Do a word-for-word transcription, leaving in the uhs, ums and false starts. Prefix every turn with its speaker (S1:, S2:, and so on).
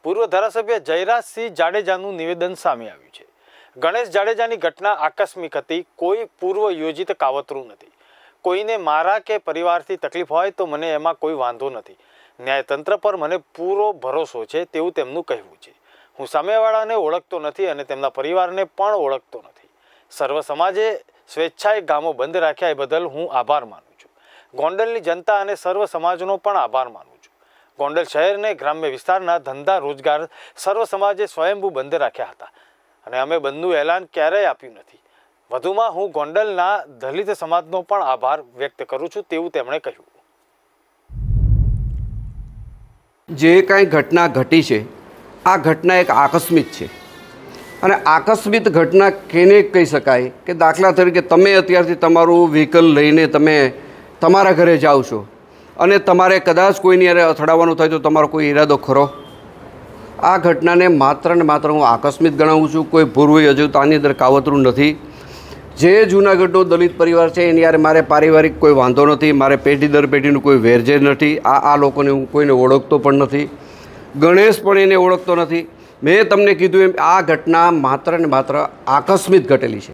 S1: પૂર્વ ધારાસભ્ય જયરાજસિંહ જાડેજાનું નિવેદન સામે આવ્યું છે। ગણેશ જાડેજાની ઘટના આકસ્મિક હતી, કોઈ પૂર્વ યોજિત કાવતરું નથી। કોઈને મારા કે પરિવારથી તકલીફ હોય તો મને એમાં કોઈ વાંધો નથી। ન્યાયતંત્ર પર મને પૂરો ભરોસો છે તેવું તેમનું કહેવું છે। હું સામેવાળાને ઓળખતો નથી અને તેમના પરિવારને પણ ઓળખતો નથી। સર્વ સમાજે સ્વેચ્છાએ ગામો બંધ રાખ્યા એ બદલ હું આભાર માનું છું। ગોંડલની જનતા અને સર્વ સમાજનો પણ આભાર માનું છું। ગોંડલ શહેરને ગ્રામ્ય વિસ્તારના ધંધા રોજગાર સર્વ સમાજે સ્વયંભૂ બંધ રાખ્યા હતા અને અમે બંધનું એલાન ક્યારેય આપ્યું નથી। વધુમાં હું ગોંડલના દલિત સમાજનો પણ આભાર વ્યક્ત કરું છું તેવું તેમણે કહ્યું।
S2: જે કાંઈ ઘટના ઘટી છે આ ઘટના એક આકસ્મિક છે અને આકસ્મિક ઘટના કેને કહી શકાય કે દાખલા તરીકે તમે અત્યારથી તમારું વ્હીકલ લઈને તમે તમારા ઘરે જાઓ છો અને તમારે કદાચ કોઈની યારે અથડાવવાનું થાય તો તમારો કોઈ ઈરાદો ખરો? આ ઘટનાને માત્ર ને માત્ર હું આકસ્મિક ગણાવું છું। કોઈ પૂર્વ યોજિત આની અંદર કાવતરું નથી। જે જૂનાગઢનો દલિત પરિવાર છે એની યારે મારે પારિવારિક કોઈ વાંધો નથી, મારે પેઢી દર પેઢીનું કોઈ વેરઝેર નથી। આ આ લોકોને હું કોઈને ઓળખતો પણ નથી, ગણેશ પણ એને ઓળખતો નથી। મેં તમને કીધું એમ આ ઘટના માત્ર ને માત્ર આકસ્મિક ઘટેલી છે।